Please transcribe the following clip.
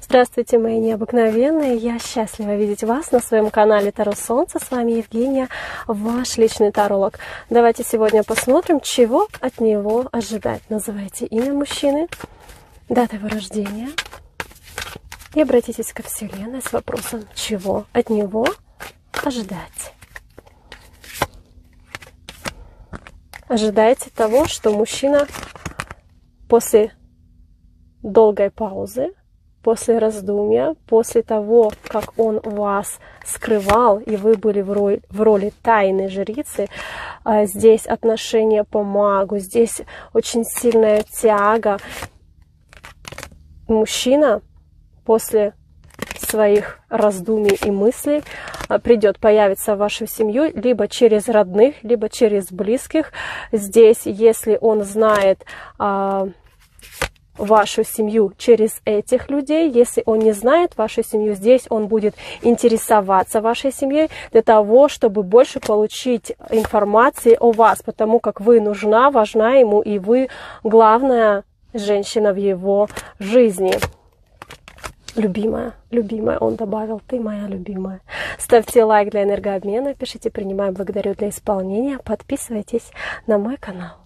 Здравствуйте, мои необыкновенные! Я счастлива видеть вас на своем канале Таро Солнце. С вами Евгения, ваш личный таролог. Давайте сегодня посмотрим, чего от него ожидать. Называйте имя мужчины, дата его рождения и обратитесь ко Вселенной с вопросом, чего от него ожидать. Ожидайте того, что мужчина после долгой паузы, после раздумья, после того, как он вас скрывал, и вы были в роли тайной жрицы, здесь отношения по магу, здесь очень сильная тяга. Мужчина после своих раздумий и мыслей появится в вашу семью либо через родных, либо через близких. Здесь, если он знает вашу семью через этих людей. Если он не знает вашу семью, здесь он будет интересоваться вашей семьей для того, чтобы больше получить информации о вас, потому как вы нужна, важна ему, и вы главная женщина в его жизни. Любимая, любимая, он добавил, ты моя любимая. Ставьте лайк для энергообмена, пишите «принимаю», «благодарю» для исполнения, подписывайтесь на мой канал.